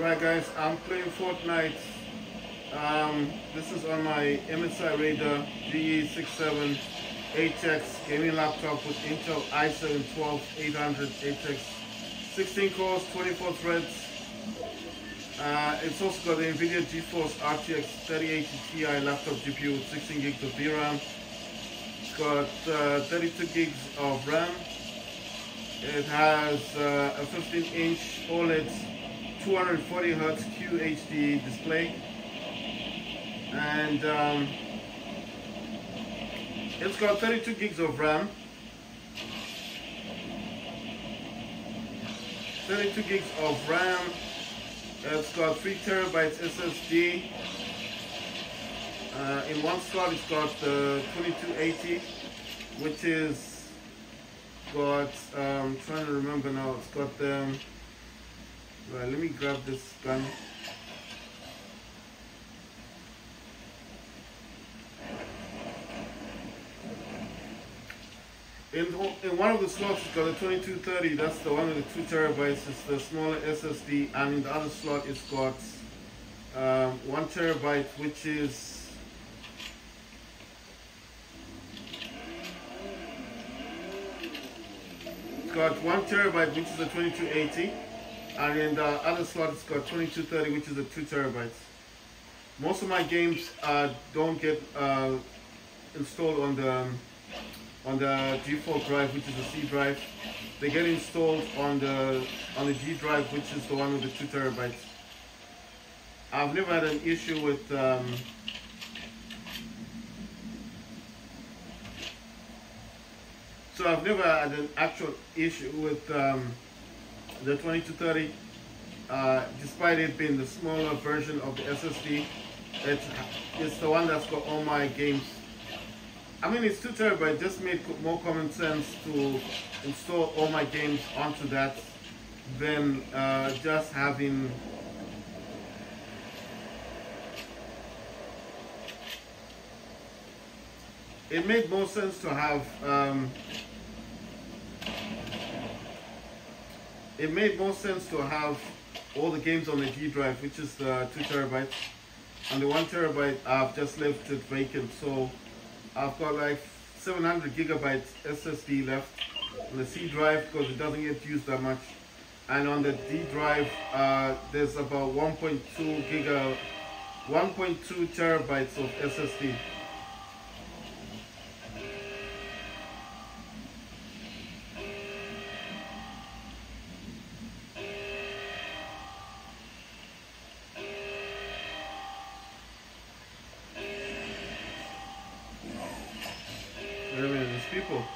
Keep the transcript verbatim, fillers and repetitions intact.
Right guys, I'm playing Fortnite. Um, this is on my M S I Raider G E six seven eight X gaming laptop with Intel i seven twelve eight hundred eight X, sixteen cores, twenty-four threads. Uh, it's also got the NVIDIA GeForce R T X thirty eighty Ti laptop G P U with sixteen gigs of V RAM. It's got uh, thirty-two gigs of RAM. It has uh, a fifteen inch OLED two hundred forty hertz Q H D display, and um, it's got thirty-two gigs of RAM, thirty-two gigs of RAM. It's got three terabytes S S D. Uh, in one slot, it's got the twenty-two eighty, which is got. Um, trying to remember now. It's got the. Um, right, let me grab this gun. In, in one of the slots, it's got a twenty-two thirty, that's the one with the two terabytes, it's the smaller S S D, and in the other slot, it's got um, one terabyte, which is it's got one terabyte, which is the twenty-two eighty, and in the other slot, it's got twenty-two thirty, which is the two terabytes. Most of my games uh, don't get uh, installed on the on the default drive, which is the C drive. They get installed on the on the G drive, which is the one with the two terabytes. I've never had an issue with um, so I've never had an actual issue with um, the twenty-two thirty, uh, despite it being the smaller version of the S S D. It's it's the one that's got all my games. I mean, it's two terabytes, just made more common sense to install all my games onto that than uh, just having it made more sense to have um, it made more sense to have all the games on the G drive, which is the two terabytes, and the one terabyte I've just left it vacant. So I've got like seven hundred gigabytes S S D left on the C drive because it doesn't get used that much, and on the D drive uh, there's about one point two giga, one point two terabytes of S S D. Wait a minute, there's people.